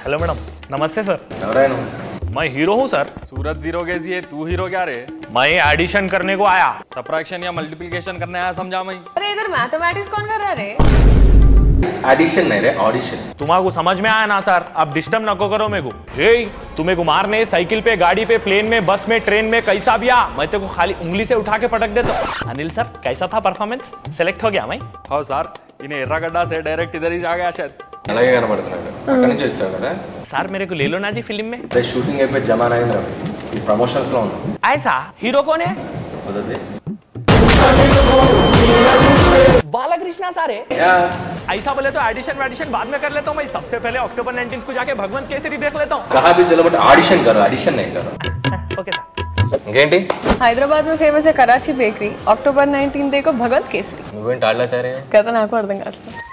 Hello madam, नमस्ते sir. मैं hero हूँ सर। सूरज जीरो कैसी है, तू हीरो क्या रे? मैं एडिशन करने को आया। सब्ट्रैक्शन या मल्टीप्लिकेशन करने आया, समझा मैं। अरे इधर मैथमेटिक्स कौन कर रहा है रे? एडिशन नहीं रे, ऑडिशन। तुम्हारा समझ में आया ना सर? अब डिस्टर्ब नको करो मेरे को। ए, तुम्हें को मारने साइकिल पे, गाड़ी पे, प्लेन में, बस में, ट्रेन में कैसा भी आ, मैं तेरे को खाली उंगली से उठा के पटक देता हूँ। अनिल सर कैसा था परफॉर्मेंस? सेलेक्ट हो गया मैं? हाँ सर, इन्हें एर्रागड्डा से डायरेक्ट इधर ही आ गया शायद। అలాగే కనబడుతున్నాడు అక్కడి నుంచి వచ్చావు కదా सर मेरे को ले लो ना जी फिल्म में। అదే షూటింగ్ అయిపోయి జమాన్ అయింది ఈ ప్రమోషన్స్ లో ఉన్నాం ऐसा हीरो कौन है? వదదే बालकृष्णा सारे। యా ऐसा बोले तो एडिशन वेडिशन बाद में कर लेता हूँ मैं। सबसे पहले अक्टूबर 19 को जाके भगवंत केसरी देख लेता हूँ। कहा भी चलो बट ऑडिशन करो, एडिशन नहीं करो। Okay sir. ఇంకేంటి హైదరాబాద్ में फेमस है कराची बेकरी। अक्टूबर 19 देखो भगवत केसरी। నువ్వేంటి ఆడలేతారే कहता నాకు అర్థం కాదు।